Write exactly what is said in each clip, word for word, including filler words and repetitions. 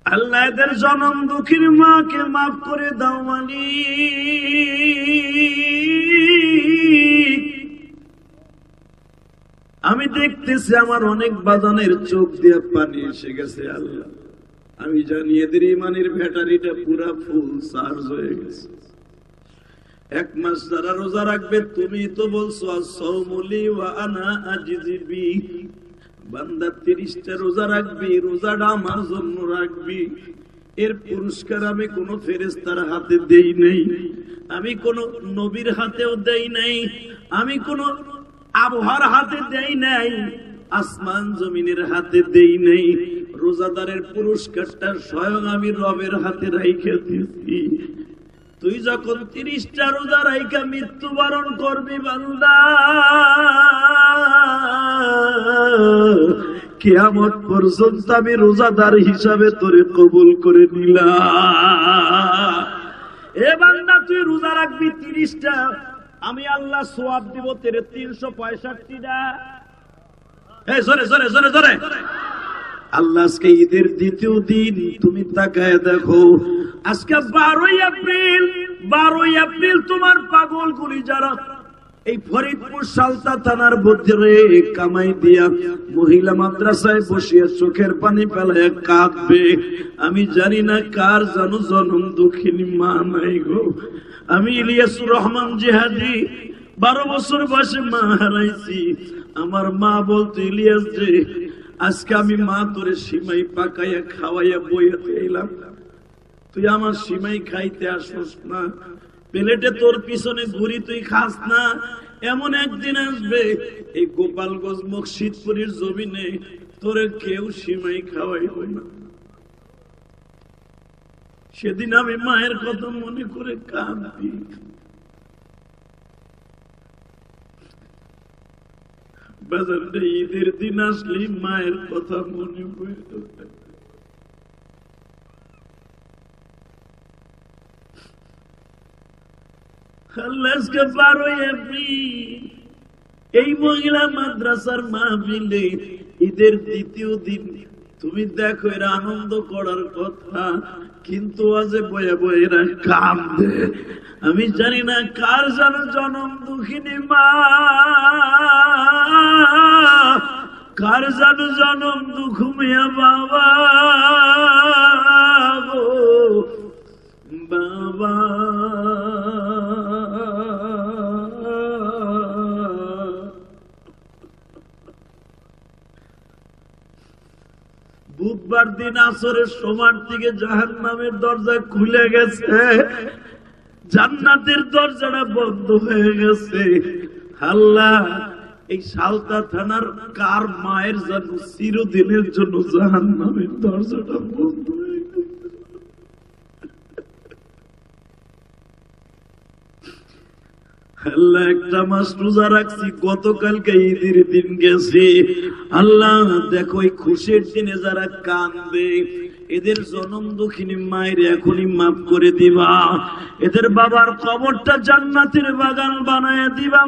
আল্লাহ এদের জনম দুঃখীর মাকে মাফ করে দাও মালিক। আমি দেখতেছি আমার অনেক বাজানের চোখ দিয়ে পানি এসে গেছে আল্লাহ। আমি জানি এদের ইমানের ব্যাটারিটা পুরা ফুল চার্জ হয়ে গেছে। এক মাস যারা রোজা রাখবে, তুমি তো বলছো আস-সাওমুলি ওয়া আনা আজিজি বি, বান্দা তিরিশটা রোজা রাখবি, রোজাটা আমার জন্য রাখবি, এর পুরস্কার আমি কোন ফেরেশতার হাতে দেই নাই, আমি কোন নবীর হাতেও দেই নাই, আমি কোন আবহাওয়ার হাতে দেই নাই, আসমান জমিনের হাতে দেই নাই। রোজাদারের পুরস্কারটা স্বয়ং আমি রবের হাতে রাইখা দিয়েছি। তুই যখন তিরিশটা রোজা রাইখা মৃত্যুবরণ করবি বান্দা, কিয়ামত পর্যন্ত আমি রোজাদার হিসাবে তোরে কবুল করে নিলাম। এ বান্দা তুই রোজা রাখবি তিরিশটা, আমি আল্লাহ সওয়াব দিব তেরে তিনশো পঁয়ষট্টিটা। এই জোরে জোরে জোরে জোরে। আল্লাহ আজকে ঈদের দ্বিতীয় দিন, তুমি তাকায় দেখো, আজকে বারোই এপ্রিল। বারোই এপ্রিল তোমার পাগলগুলি যারা এই ফরিদপুর সালতা থানার ভিতরে কামাই দিয়া মহিলা মাদ্রাসায় বসিয়া চোখের পানি ফেলায় কাঁদবে, আমি জানি না কার জানো জনম দুঃখিনী মা নাই গো। আমি ইলিয়াসুর রহমান জিহাদি বারো বছর বয়সে মা হারাইছি। আমার মা বলতো, ইলিয়াস যে আজকে আমি মা তোরে সিমাই পাকাইয়া খাওয়াইয়া বইয়াতে এলাম, তুই আমার সিমাই খাইতে আসস না, প্লেটে তোর পিছনে ঘুরি তুই খাস না। এমন একদিন আসবে এই গোপালগঞ্জ মকসিদপুরের জমিনে তোরে কেউ সিমাই খাওয়াইব না। সেদিন আমি মায়ের কথা মনে করে কাঁদি। বাজারে ঈদের দিন আসলে মায়ের কথা মনে পড়ে। আজকে বারোই এপ্রিল এই মহিলা মাদ্রাসার মাহফিলে ঈদের দ্বিতীয় দিন, তুমি দেখো এরা আনন্দ করার কথা, কিন্তু আজে বয়ে বয়ে এরা কাঁদে। আমি জানি না কার যেন জনম দুঃখিনী মা, কার যেন জনম দুঃখ মিয়া বাবা গো বাবা। বুধবার দিন আসরের সময় থেকে জাহান্নামের দরজা খুলে গেছে, জান্নাতের দরজাটা বন্ধ হয়ে গেছে। আল্লাহ এই সালতা থানার কার মায়ের জন্য চিরদিনের জন্য জাহান্নামের দরজাটা বন্ধ হয়ে গেছে। আল্লাহ একটা মাস রোজা রাখছি, গতকালকে ঈদের দিন গেছে। আল্লাহ দেখো এই খুশির দিনে যারা কান্দে, এদের জনম দুঃখিনী মায়ের এখনই মাফ করে দিবা, এদের বাবার কবরটা জান্নাতের বাগান বানায় দিবা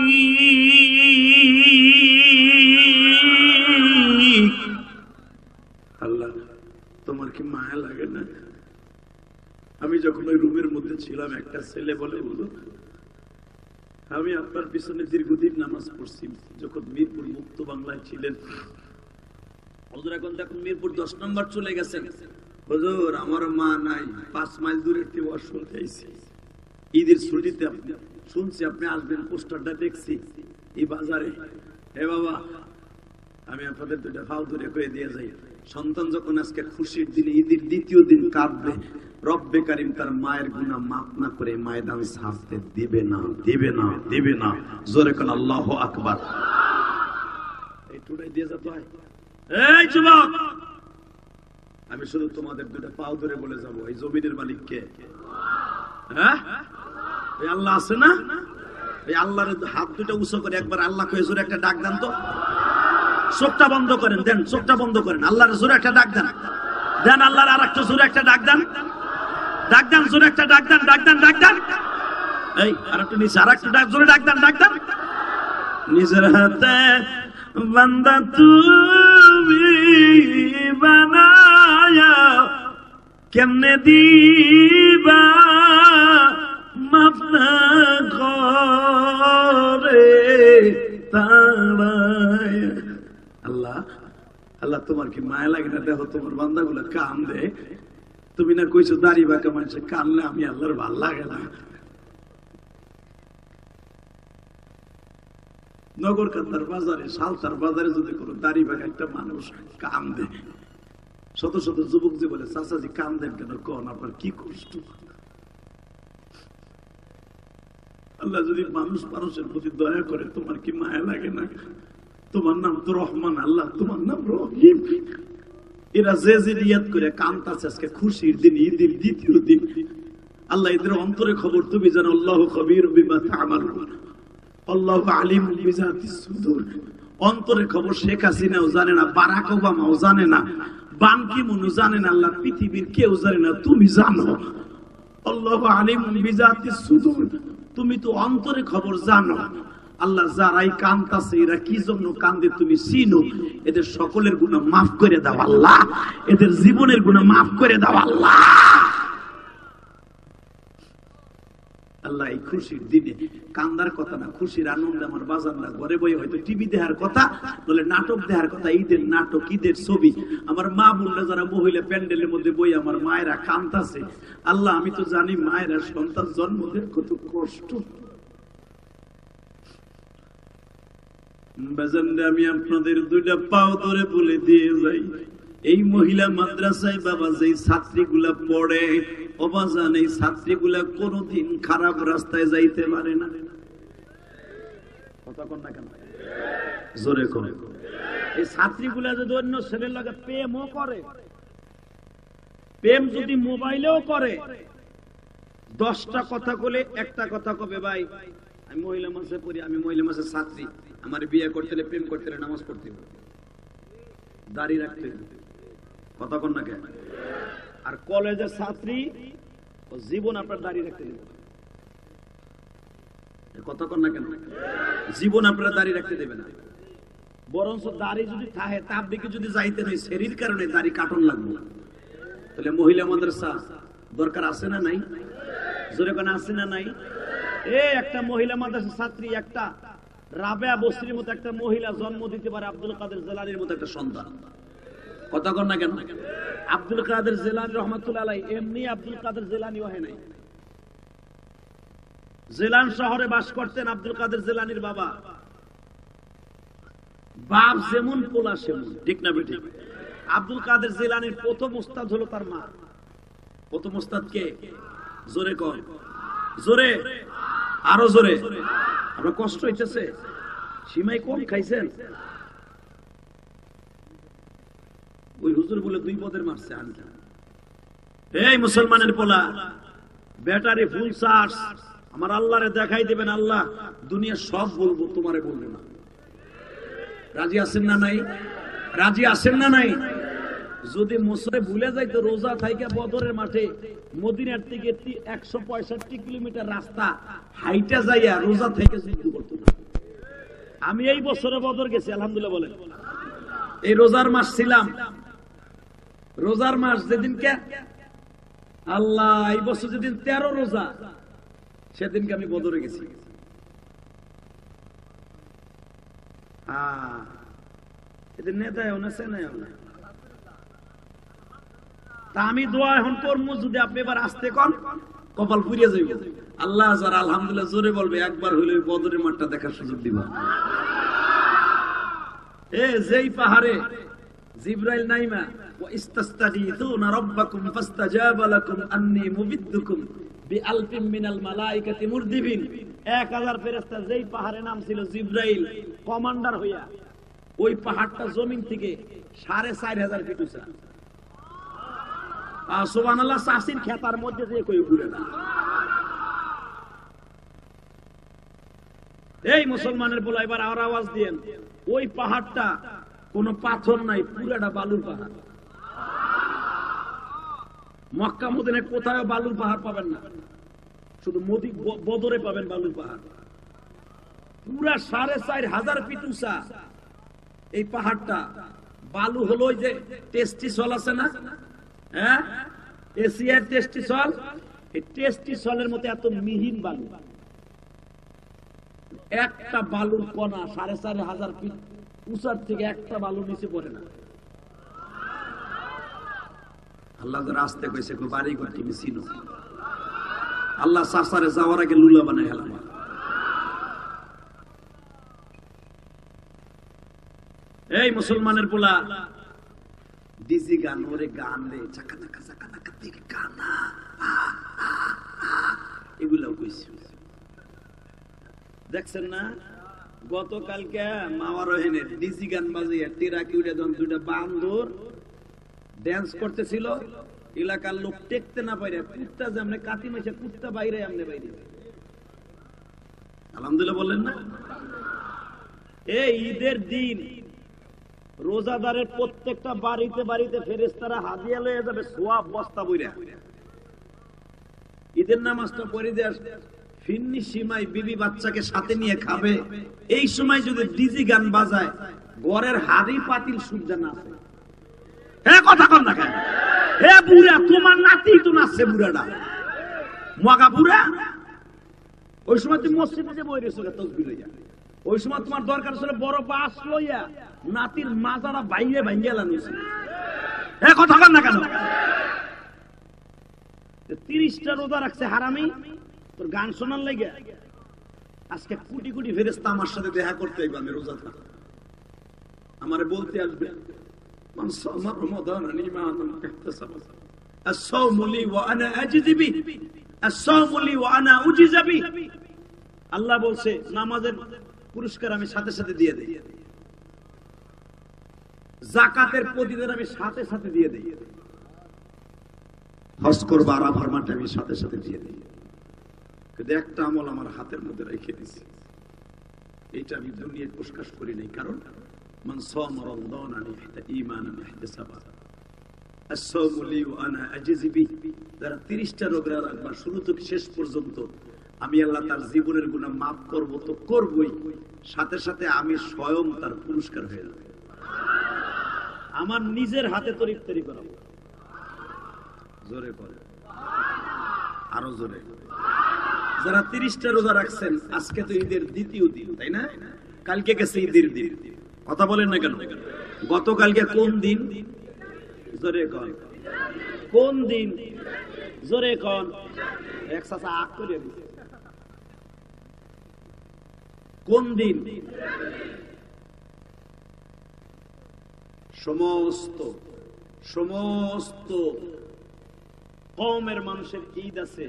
মালিক। আল্লাহ তোমার কি মায়া লাগে না? আমি যখন ওই রুমের মধ্যে ছিলাম, একটা ছেলে বলে, বলো আমি আপনার পিছনে দীর্ঘদিন নামাজ পড়ছি যখন মিরপুর মুক্ত বাংলায় ছিলেন। হুজুর এখন দেখুন মিরপুর দশ নম্বর চলে গেছেন। হুজুর আমার মা নাই, পাঁচ মাইল দূরের থেকে শুনতে আইছি, ঈদের ছুটিতে আপনি শুনছি আপনি আসবেন, পোস্টারটা দেখছি এই বাজারে। হে বাবা, আমি আপনাদের দুইটা ভাও দূরে করে দিয়ে যাই, সন্তান যখন আজকে খুশির দিনে ঈদের দ্বিতীয় দিন কাঁদবে, রব্বে কারিম তার মায়ের গুনাহ মাফ না করে ময়দান ছাড়তে দিবে না, দিবে না, দিবে না। জোরে কোন আল্লাহু আকবার। এই টুটাই দিয়ে যেতে হয়। এই যুবক, আমি শুধু তোমাদের দুটো পাও ধরে বলে যাব, এই জমিনের মালিক কে? হ্যাঁ, এই আল্লাহ আছে না? এই আল্লাহর হাত দুটো উঁচু করে একবার আল্লাহ কয়ে জোরে একটা ডাক দেন তো। চোখটা বন্ধ করেন, দেন চোখটা বন্ধ করেন, আল্লাহর জোরে একটা ডাক দেন, দেন আল্লাহর আর একটা জোরে একটা ডাক দেন, ডাক দেন জোরে একটা ডাক দেন, ডাক দেন, ডাক দেন। এই আর একটু নিচে আর একটা ডাক জোরে ডাক দেন, ডাক দেন। নিজের হাতে বান্দা তুমি বানায়া কেমনে দিবা মাফ না করে তাড়ায়। আল্লাহ আল্লাহ তোমার কি মায়া লাগে না? দেখো তোমার বান্দাগুলো কান্দে, তুমি না কইছো দাড়ি বাঁকা মানুষের কানলে আমি আল্লাহর ভাল লাগে না। নগর কান্দার বাজারে, সালতার বাজারে যদি কোনো দাড়ি বাঁকা একটা মানুষ কান্দে, শত শত যুবক যে বলে চাচাজি কান্দেন কেন, কন আপনার কি কষ্ট। আল্লাহ যদি মানুষ মানুষের প্রতি দয়া করে, তোমার কি মায়া লাগে না? তোমার নাম তো রহমান, আল্লাহ তোমার নাম রহিম। এরা যে যে নিয়ত করে কান্তাছে আজকে খুশির দিন, ঈদের দ্বিতীয় দিন, আল্লাহ এদের অন্তরে খবর তুমি জানো। আল্লাহু খবীর বিমা তা'মালুন, আল্লাহু আলিমুল বিযাতিস সুদূর। অন্তরে খবর শেখ হাসিনাও জানে না, বারাক ওবামাও জানে না, বান কি মুনু জানে না, আল্লাহ পৃথিবীর কেউ জানে না, তুমি জানো। আল্লাহু আলিমুল বিযাতিস সুদূর, তুমি তো অন্তরে খবর জানো। আল্লাহ যারাই কান্দাছে এরা কি জন্য কান্দে তুমি চিনো। এদের সকলের গুনাহ মাফ করে দাও আল্লাহ, এদের জীবনের গুনাহ মাফ করে দাও আল্লাহ। আল্লাহ এই খুশির দিনে কান্দার কথা না, খুশির আনন্দে আমার বাজার না, ঘরে বই হয়তো টিভি দেখার কথা, বলে নাটক দেখার কথা, ঈদের নাটক, ঈদের ছবি। আমার মা বোনরা যারা মহিলা প্যান্ডেলের মধ্যে বই, আমার মায়েরা কান্দাছে। আল্লাহ আমি তো জানি মায়েরা সন্তান জন্ম দেয় কত কষ্ট। আমি আপনাদের দুইটা পাও ধরে বলে দিয়ে যাই, এই মহিলা মাদ্রাসায় বাবা যেই ছাত্রীগুলা পড়ে, অবাজান এই ছাত্রীগুলা কোনদিন খারাপ রাস্তায় যাইতে পারে না। কথা কন না কেন? জোরে করে। এই ছাত্রীগুলা যদি অন্য ছেলের লাগে প্রেমও করে, প্রেম যদি মোবাইলেও করে, দশটা কথা বলে একটা কথা কবে, ভাই আমি মহিলা মাসে পড়ি, আমি মহিলা মাসের ছাত্রী, আমার বিয়ে করতে হলে, প্রেম করতে হলে নামাজ পড়তে হবে, দাড়ি রাখতে হবে। কথা কন না কেন? আর কলেজের ছাত্রী জীবন আপনার দাড়ি রাখতে দেবে। কথা কন না কেন? জীবন আপনারা দাড়ি রাখতে দেবে না। বরঞ্চ দাড়ি যদি থাকে, তাবলিগে যদি যাইতে নেই, শরীর কারণে দাড়ি কাটন লাগবে। তাহলে মহিলা মাদ্রাসা দরকার আছে না নাই? জোরে কোন আছে না নাই? এ একটা মহিলা মাদ্রাসা ছাত্রী, একটা রাবেয়া বসরির মতো একটা মহিলা জন্ম দিতে পারে আব্দুল কাদের জিলানীর মতো একটা সন্তান। কথা কন না কেন? আব্দুল কাদের জিলানী রহমাতুল্লাহ আলাইহি, এমনি আব্দুল কাদের জিলানী হয় নাই। জিলান শহরে বাস করতেন আব্দুল কাদের জিলানীর বাবা। বাপ যেমন পোলা সেমন, ঠিক না বেটি? আব্দুল কাদের জিলানীর প্রথম উস্তাদ হলো তার মা। প্রথম উস্তাদ কে? জোরে কর, জোরে, আরো জোরে। আপনার কষ্ট হইতেছে? সীমাই কম খাইছেন? ওই হুজুর বলে দুই পদের মারছে। এই মুসলমানের পোলা, ব্যাটারি ফুল চার্জ, আমার আল্লাহরে দেখাই দিবেন, আল্লাহ দুনিয়া সব বলবো, তোমারে বলবে না। রাজি আছেন না নাই? রাজি আছেন না নাই? যদি মুসরে ভুলে যাইতো রোজা থাইকা বদরের মাঠে মদিনার থেকে একশো পঁয়ষট্টি কিলোমিটার রাস্তা হাইটা যাইয়া রোজা থেকে যুদ্ধ করতো না। আমি এই বছরে বদর গেছি, আলহামদুলিল্লাহ বলেন। এই রোজার মাস ছিলাম, রোজার মাস যেদিনকে আল্লাহ, এই বছর যেদিন তেরো রোজা, সেদিনকে আমি বদরে গেছি। হ্যাঁ, এদের নেতায় না সেনায় না। তা আমি দোয়া এখন করবো, যদি আপনি এবার আসতে কন কপাল পুড়িয়ে যাইব। আল্লাহ যারা আলহামদুলিল্লাহ জোরে বলবে, একবার হইলে বদরের মাঠটা দেখার সুযোগ দিবা। এ যেই পাহাড়ে জিবরাইল নাইমা ওয়া ইস্তাস্তাগীথুনা রাব্বাকুম ফাস্তাজাবা লাকুম আন্নী মুবিদ্দুকুম বিআলফিন মিনাল মালাইকাতি মুরদিবিন, এক হাজার ফেরেশতা যেই পাহাড়ে নাম ছিল জিবরাইল কমান্ডার হইয়া, ওই পাহাড়টা জমিন থেকে সাড়ে চার হাজার ফিট উঁচা। সুবহানাল্লাহ, চাষির খেতার মধ্যে দিয়ে কই ঘুরে না। এই মুসলমানের বলা, এবার আর আওয়াজ দিয়েন, ওই পাহাড়টা কোনো পাথর নাই, পুরাটা বালুর পাহাড়। মক্কা মদিনায় কোথাও বালুর পাহাড় পাবেন না, শুধু মোদি বদরে পাবেন বালুর পাহাড়। পুরা সাড়ে চার হাজার ফিট উঁচা এই পাহাড়টা। বালু হলো ওই যে টেস্টিসল আছে না, হ্যাঁ, এশিয়ার টেস্টিসল, এই টেস্টিসলের মতো এত মিহিন বালু, একটা বালুর কণা সাড়ে চার হাজার ফিট উঁচার থেকে একটা বালু নিচে পড়ে না। আল্লাহ রাস্তে কইছে বাড়ি ঘর তুমি চিনো, আল্লাহ সাসারে যাওয়ার আগে লুলা বানাই হেলাম। এই মুসলমানের পোলা ডিজি গান, ওরে গান রে চাকা চাকা চাকা চাকা থেকে গানা, এগুলাও কইছি। দেখছেন না গতকালকে মাওয়া রহেনের ডিজি গান বাজিয়ে টিরাকি উড়ে যখন দুইটা বান্দর ড্যান্স করতেছিল, এলাকার লোক টেকতে না পারে কুত্তা যেমনে কাতি মেশে কুত্তা বাইরে আমনে বাইরে। আলহামদুলিল্লাহ বললেন না? এই ঈদের দিন রোজাদারের প্রত্যেকটা বাড়িতে বাড়িতে ফেরেশতারা হাদিয়া লয়ে যাবে সোয়াব বস্তা বইরা। ঈদের নামাজটা পড়ে দিয়ে ফিন্নি সীমায় বিবি বাচ্চাকে সাথে নিয়ে খাবে, এই সময় যদি ডিজি গান বাজায় ঘরের হাড়ি পাতিল সূর্য নাচে। হ্যাঁ কথা কম না কেন? হে বুড়া, তোমার নাতি তো নাচছে বুড়াটা মগা বুড়া। ওই সময় তুমি মসজিদে যে বই রেছো তসবিহ লইয়া, ওই সময় তোমার দরকার ছিল বড় বাস লইয়া নাতির মাজারা বাইরে ভাঙ্গিয়া লাগাইছে। হ্যাঁ কথা কম না কেন? তিরিশটা রোজা রাখছে হারামি, তোর গান শোনার লাগে আজকে কোটি কোটি ফেরেশতা আমার সাথে দেখা করতে আইবে। আমি রোজা থাকি, আমারে বলতে আসবে মান সামা রমাদান ঈমানান ইহতিসাবা আস-সাওমু লি ওয়া আনা আজজি বি, আস-সাওমু লি ওয়া আনা উজিজা বি। আল্লাহ বলছে নামাজের পুরস্কার আমি সাথে সাথে দিয়ে দেই, যাকাতের প্রতিদান আমি সাথে সাথে দিয়ে দেই, হজ করবা আরাফার মাঠে আমি সাথে সাথে দিয়ে দিই। কিন্তু একটা আমল আমার হাতের মধ্যে রেখে দিছি, এটা আমি দুনিয়ায় প্রকাশ করি নাই। কারণ মান সামা রমাদান ঈমানান ইহতিসাবা আস-সাওমু লি ওয়া আনা আজজি বি। যারা তিরিশটা রোজা রাখবা শুরু থেকে শেষ পর্যন্ত, আমি আল্লাহ তার জীবনের গুনাহ মাফ করব তো করবই, সাথে সাথে আমি স্বয়ং তার পুরস্কার হয়ে যাবে। আমার নিজের হাতে তৈরি তৈরি করাবো। জোরে করে, আরো জোরে। যারা তিরিশটা রোজা রাখছেন, আজকে তো ঈদের দ্বিতীয় দিন, তাই না? কালকে গেছে ঈদের দিন, কথা বলেন না কেন? গতকালকে কোন দিন? জোরে কন কোন দিন? জোরে কন। এক সাসা আগ করে দিছে কোন দিন? সমস্ত সমস্ত কওমের মানুষের ঈদ আছে।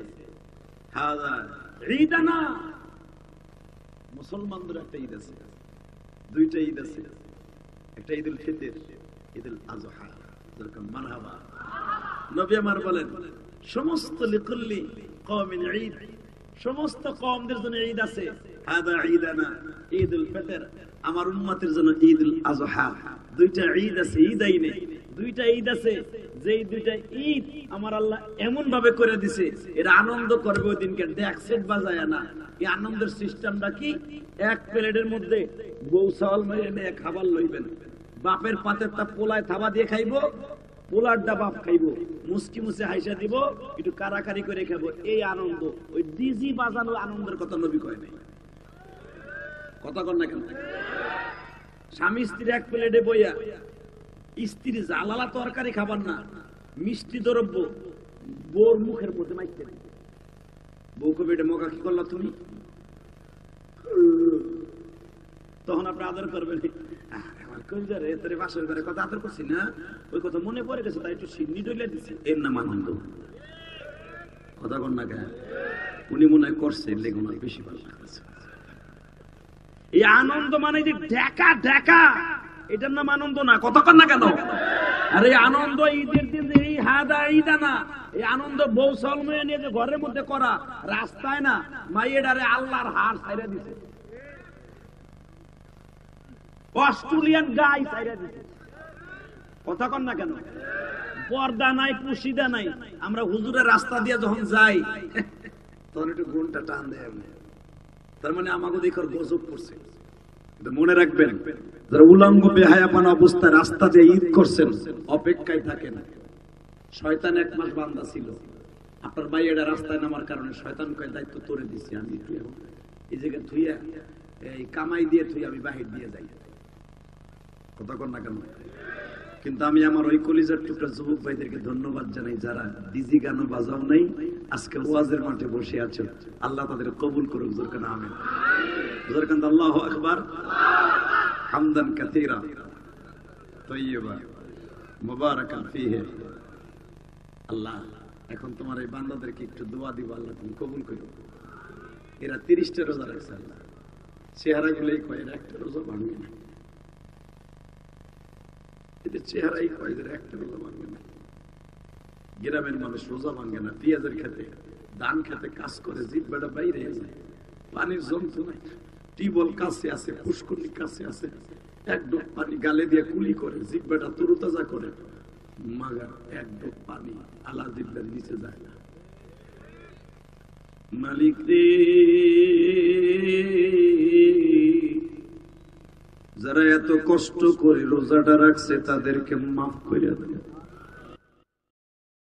ঈদ না, মুসলমানদের একটা ঈদ আছে, দুইটা ঈদ আছে, একটা ঈদুল ফিতর, ঈদুল আযহা। যেরকম মারহাবা নবী আমার বলেন সমস্ত লিকুল্লি কওমিন ঈদ, সমস্ত কওমদের জন্য ঈদ আছে। হাদা ঈদানা ঈদুল ফিতর, আমার উম্মতের জন্য ঈদুল আযহা। দুইটা ঈদ আছে, ঈদাই নেই, দুইটা ঈদ আছে। যেই দুইটা ঈদ আমার আল্লাহ এমন ভাবে করে দিছে, এরা আনন্দ করবে ওই দিনকে, ডেক সেট বাজায় না। এই আনন্দের সিস্টেমটা কি? এক প্লেটের মধ্যে বউ চাউল মেরে নিয়ে খাবার লইবেন, বাপের পাতের তা পোলায় থাবা দিয়ে খাইবো, পোলারটা বাপ খাইবো, মুসকি মুসে হাইসা দিব, একটু কারাকারি করে খাবো। এই আনন্দ, ওই ডিজি বাজানো আনন্দের কথা নবী কয় নাই। কথা কন না কেন? স্বামী স্ত্রী এক প্লেটে বইয়া, স্ত্রী জালালা তরকারি খাবার না, মিষ্টি দ্রব্য বউর মুখের মধ্যে মাইতে নেই। বউকে বেটে মগা কি করলা তুমি? তখন আপনি আদর করবেন, বাসের ঘরে কথা আদর করছি না, ওই কথা মনে পড়ে গেছে, তাই একটু সিন্নি ডলে দিচ্ছি। এর নাম আনন্দ। কথা কন না কেন? উনি মনে হয় করছে, লেগুন বেশি ভালো লাগছে। এই আনন্দ মানে যে ঢাকা ঢাকা, এটার নাম আনন্দ না। কথা কন না কেন? আর এই আনন্দ ঈদের দিন এই হাদা ঈদা না, এই আনন্দ বউ সালমে নিয়ে যে ঘরের মধ্যে করা, রাস্তায় না, মাইয়েডারে আল্লাহর হার ছাইরা দিছে, অস্ট্রেলিয়ান গাই ছাইরা দিছে। কথা কন না কেন? পর্দা নাই, পুশিদা নাই। আমরা হুজুরের রাস্তা দিয়ে যখন যাই তখন একটু ঘুমটা টান দেয়, তার মানে আমাকে দেখার গজব করছে। মনে রাখবেন, যারা উলঙ্গ বেহায়াপানা অবস্থায় রাস্তা দিয়ে ঈদ করছেন, অপেক্ষায় থাকেন, শয়তান এক মাস বান্দা ছিল, আপনার ভাই এটা রাস্তায় নামার কারণে শয়তান কয় দায়িত্ব তোরে দিছি, আমি একটু এই জায়গায় থুইয়া এই কামাই দিয়ে থুই আমি বাহির দিয়ে যাই, কথা কর না কেন? কিন্তু আমি আমার ওই কলিজার টুকরা যুবক ভাইদেরকে ধন্যবাদ জানাই যারা ডিজি গানও বাজাও নাই, আজকে ওয়াজের মাঠে বসে আছে। আল্লাহ তাদের কবুল করুক, জোর কান আমিন, জোর কান আল্লাহু আকবার, হামদান কাসীরা তাইয়্যিবা মুবারাকান ফীহি। আল্লাহ এখন তোমার এই বান্দাদেরকে একটু দোয়া দিব, আল্লাহ তুমি কবুল করো। এরা তিরিশটা রোজা রাখছে, আল্লাহ চেহারা গুলোই কয় এরা একটা রোজা ভাঙবে না, এদের চেহারাই কয় এদের একটা রোজা ভাঙবে না। গ্রামের মানুষ রোজা ভাঙে না, পেঁয়াজের খেতে ধান খেতে কাজ করে জিহ্বাটা বাইরে যায়, পানির জন্তু নাই, টিউবওয়েল কাছে আছে, পুষ্করণী কাছে আছে, এক ডোক পানি গালে দিয়ে কুলি করে জিহ্বাটা তরুতাজা করে, মাগার এক ডোক পানি আলা জিহ্বার নিচে যায় না। মালিক রে, যারা এত কষ্ট করে রোজাটা রাখছে তাদেরকে মাফ করে দেন।